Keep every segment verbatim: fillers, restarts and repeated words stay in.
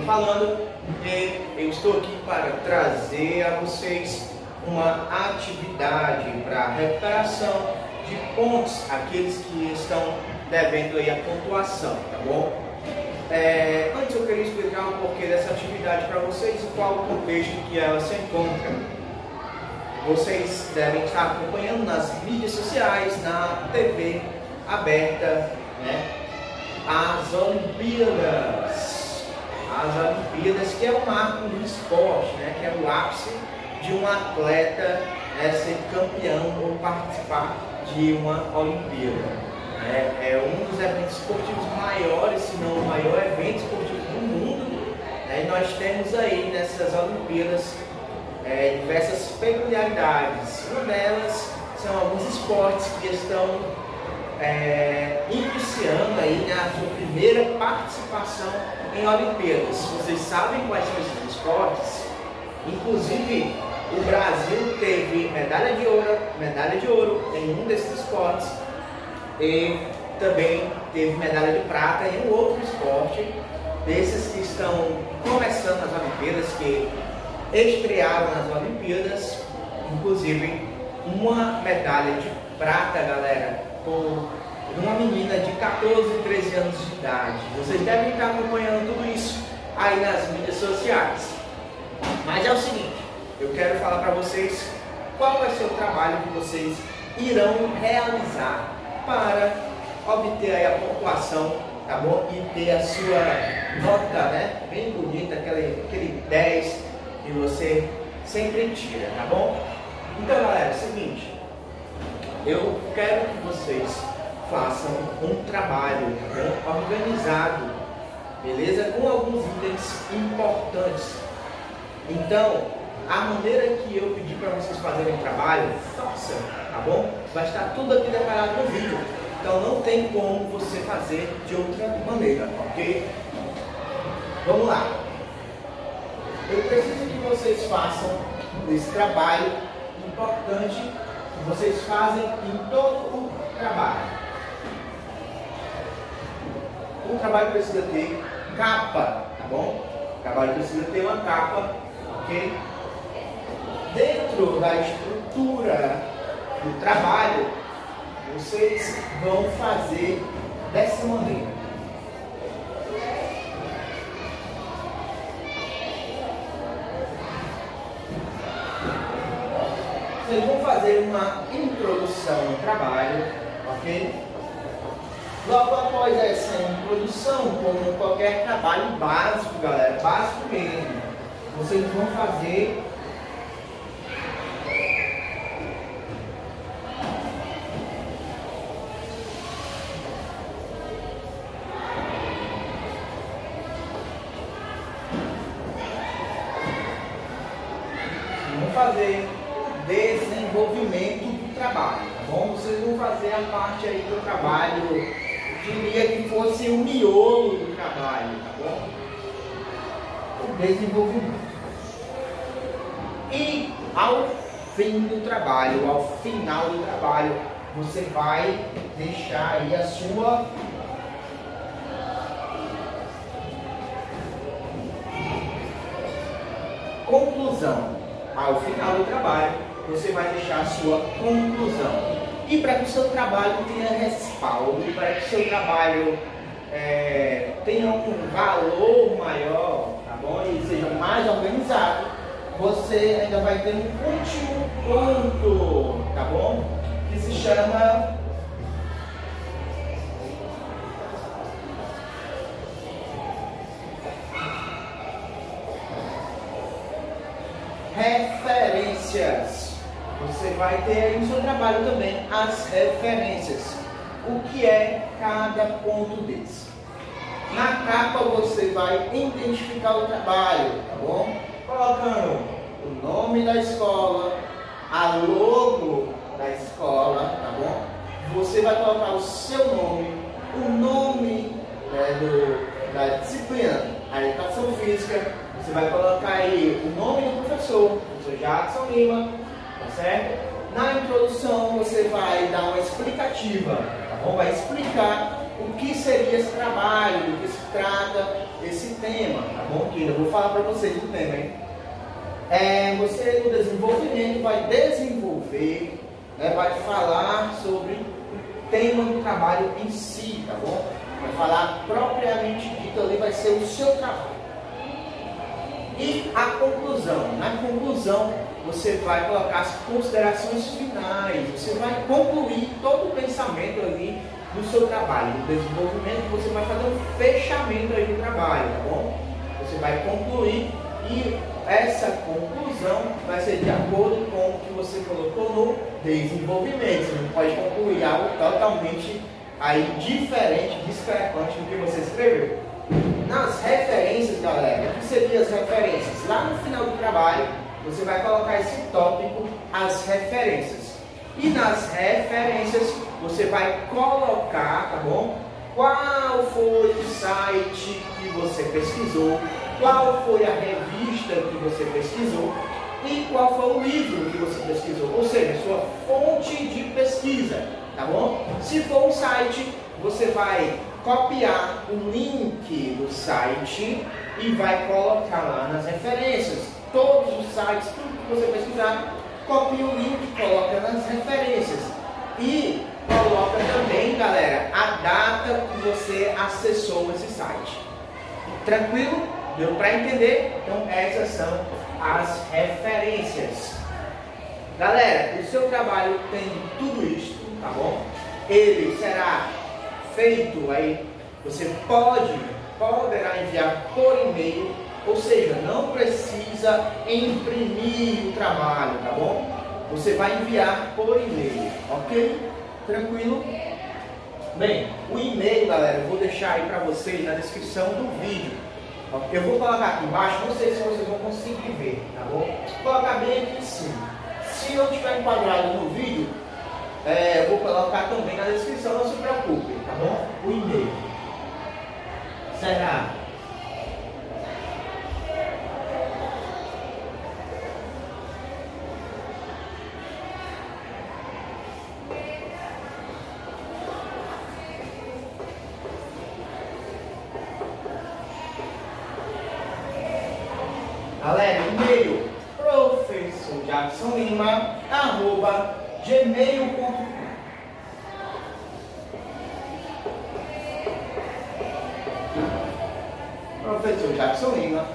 falando, e eu estou aqui para trazer a vocês uma atividade para recuperação de pontos, aqueles que estão devendo aí a pontuação, tá bom? É, antes eu queria explicar um porquê dessa atividade para vocês e qual o contexto que ela se encontra. Vocês devem estar acompanhando nas mídias sociais, na T V aberta, né, as Olimpíadas. As Olimpíadas, que é o marco do esporte, né, que é o ápice de um atleta, né, ser campeão ou participar de uma Olimpíada. É, é um dos eventos esportivos maiores, se não o maior evento esportivo do mundo, né, e nós temos aí nessas Olimpíadas é, diversas peculiaridades. Uma delas são alguns esportes que estão é, iniciando aí, né, a sua primeira participação em Olimpíadas. Vocês sabem quais são esses esportes? Inclusive, o Brasil teve medalha de ouro, medalha de ouro em um desses esportes e também teve medalha de prata em um outro esporte, desses que estão começando as Olimpíadas, que estrearam nas Olimpíadas. Inclusive, uma medalha de prata, galera, por uma menina de quatorze, treze anos de idade. Vocês devem estar acompanhando tudo isso aí nas mídias sociais. Mas é o seguinte, eu quero falar para vocês qual vai ser o trabalho que vocês irão realizar para obter aí a pontuação, tá bom? E ter a sua nota, né, bem bonita, aquele, aquele dez que você sempre tira, tá bom? Então, galera, é o seguinte, eu quero que vocês façam um trabalho, tá bom, organizado, beleza? Com alguns itens importantes. Então, a maneira que eu pedi para vocês fazerem o trabalho, façam, tá bom? Vai estar tudo aqui detalhado no vídeo. Então não tem como você fazer de outra maneira, ok? Vamos lá. Eu preciso que vocês façam esse trabalho importante que vocês fazem em todo o trabalho. O trabalho precisa ter capa, tá bom? O trabalho precisa ter uma capa, ok? Dentro da estrutura do trabalho, vocês vão fazer dessa maneira. Vocês vão fazer uma introdução ao trabalho, ok? Logo após essa introdução, como qualquer trabalho básico, galera, básico mesmo, vocês vão fazer fazer desenvolvimento do trabalho, tá bom? Vocês vão fazer a parte aí do trabalho, eu diria que fosse o miolo do trabalho, tá bom? O desenvolvimento. E ao fim do trabalho, ao final do trabalho, você vai deixar aí a sua conclusão. Ao final do trabalho, você vai deixar a sua conclusão. E para que o seu trabalho tenha respaldo, para que o seu trabalho é, tenha um valor maior, tá bom? E seja mais organizado, você ainda vai ter um último ponto, tá bom? Que se chama referências. Você vai ter aí no seu trabalho também as referências. O que é cada ponto desse? Na capa você vai identificar o trabalho, tá bom? Colocando o nome da escola, a logo da escola, tá bom? Você vai colocar o seu nome, o nome, né, do, da disciplina, a educação física. Você vai colocar aí o nome do professor, o professor Jackson Lima, tá certo? Na introdução você vai dar uma explicativa, tá bom? Vai explicar o que seria esse trabalho, do que se trata esse tema, tá bom? Que eu vou falar para vocês o tema, hein? É, você no desenvolvimento vai desenvolver, né, vai falar sobre o tema do trabalho em si, tá bom? Vai falar propriamente dito ali, vai ser o seu trabalho. E a conclusão, na conclusão você vai colocar as considerações finais, você vai concluir todo o pensamento ali do seu trabalho, do desenvolvimento, você vai fazer um fechamento aí do trabalho, tá bom? Você vai concluir e essa conclusão vai ser de acordo com o que você colocou no desenvolvimento. Você não pode concluir algo totalmente aí diferente, discrepante do que você escreveu. Nas referências, galera, o que seriam as referências? Lá no final do trabalho, você vai colocar esse tópico, as referências. E nas referências, você vai colocar, tá bom? Qual foi o site que você pesquisou, qual foi a revista que você pesquisou e qual foi o livro que você pesquisou, ou seja, sua fonte de pesquisa, tá bom? Se for um site, você vai copiar o link do site e vai colocar lá nas referências. Todos os sites, tudo que você pesquisar, copia o link, coloca nas referências e coloca também, galera, a data que você acessou esse site. Tranquilo? Deu para entender? Então essas são as referências. Galera, o seu trabalho tem tudo isso, tá bom? Ele será feito aí, você pode, poderá enviar por e-mail, ou seja, não precisa imprimir o trabalho, tá bom? Você vai enviar por e-mail, ok? Tranquilo? Bem, o e-mail, galera, eu vou deixar aí para vocês na descrição do vídeo. Eu vou colocar aqui embaixo, não sei se vocês vão conseguir ver, tá bom? Vou colocar bem aqui em cima. Se não estiver enquadrado no vídeo, é, eu vou colocar também na descrição, não se preocupe, tá bom? O e-mail será galera, e-mail professor Jackson Lima arroba gmail ponto com. Professor Jackson Lima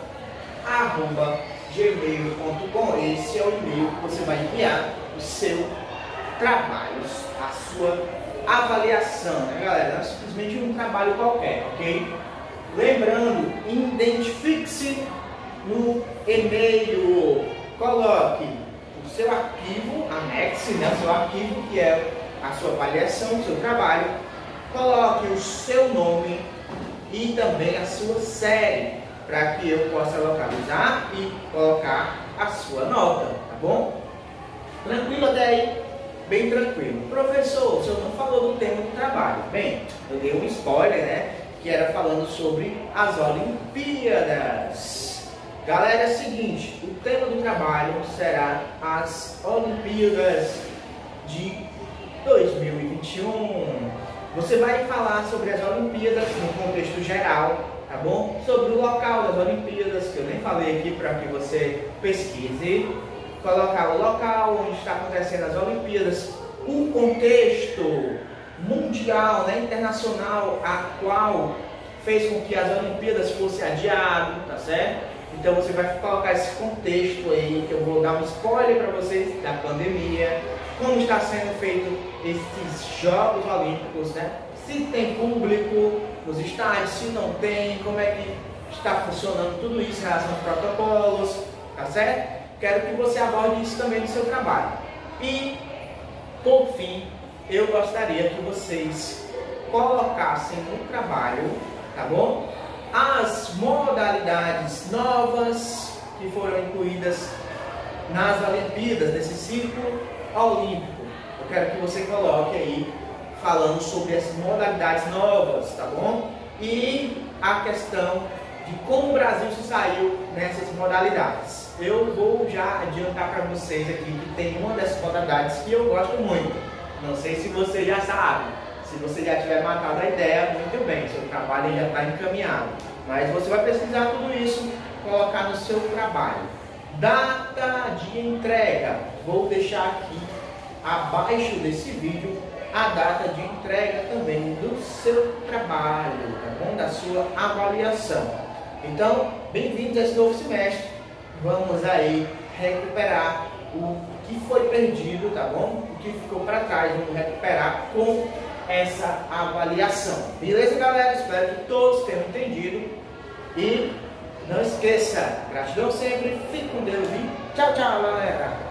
arroba gmail ponto com. Esse é o e-mail que você vai enviar o seu trabalho, a sua avaliação, né, galera? Não é simplesmente um trabalho qualquer, ok? Lembrando, identifique-se no e-mail, coloque o seu arquivo, anexe, né, o seu arquivo, que é a sua avaliação, o seu trabalho, coloque o seu nome e também a sua série, para que eu possa localizar e colocar a sua nota, tá bom? Tranquilo até aí? Bem tranquilo. Professor, o senhor não falou do tema do trabalho. Bem, eu dei um spoiler, né, que era falando sobre as Olimpíadas. Galera, é o seguinte, o tema do trabalho será as Olimpíadas de dois mil e vinte e um. Você vai falar sobre as Olimpíadas no contexto geral, tá bom? Sobre o local das Olimpíadas, que eu nem falei aqui para que você pesquise. Colocar o local onde está acontecendo as Olimpíadas, o contexto mundial, né, internacional, a qual fez com que as Olimpíadas fossem adiadas, tá certo? Então você vai colocar esse contexto aí, que eu vou dar um spoiler para vocês da pandemia, como está sendo feito esses Jogos Olímpicos, né? Se tem público nos estádios, se não tem, como é que está funcionando tudo isso em relação aos protocolos, tá certo? Quero que você aborde isso também no seu trabalho. E, por fim, eu gostaria que vocês colocassem no trabalho, tá bom? As modalidades novas que foram incluídas nas Olimpíadas, nesse ciclo olímpico. Eu quero que você coloque aí, falando sobre as modalidades novas, tá bom? E a questão de como o Brasil se saiu nessas modalidades. Eu vou já adiantar para vocês aqui que tem uma dessas modalidades que eu gosto muito. Não sei se você já sabe. Se você já tiver matado a ideia, muito bem, seu trabalho já está encaminhado. Mas você vai pesquisar tudo isso, colocar no seu trabalho. Data de entrega. Vou deixar aqui abaixo desse vídeo a data de entrega também do seu trabalho, tá bom? Da sua avaliação. Então, bem-vindos a esse novo semestre. Vamos aí recuperar o que foi perdido, tá bom? O que ficou para trás, vamos recuperar com essa avaliação. Beleza, galera? Espero que todos tenham entendido. E não esqueça, gratidão sempre, fique com Deus e tchau, tchau, galera!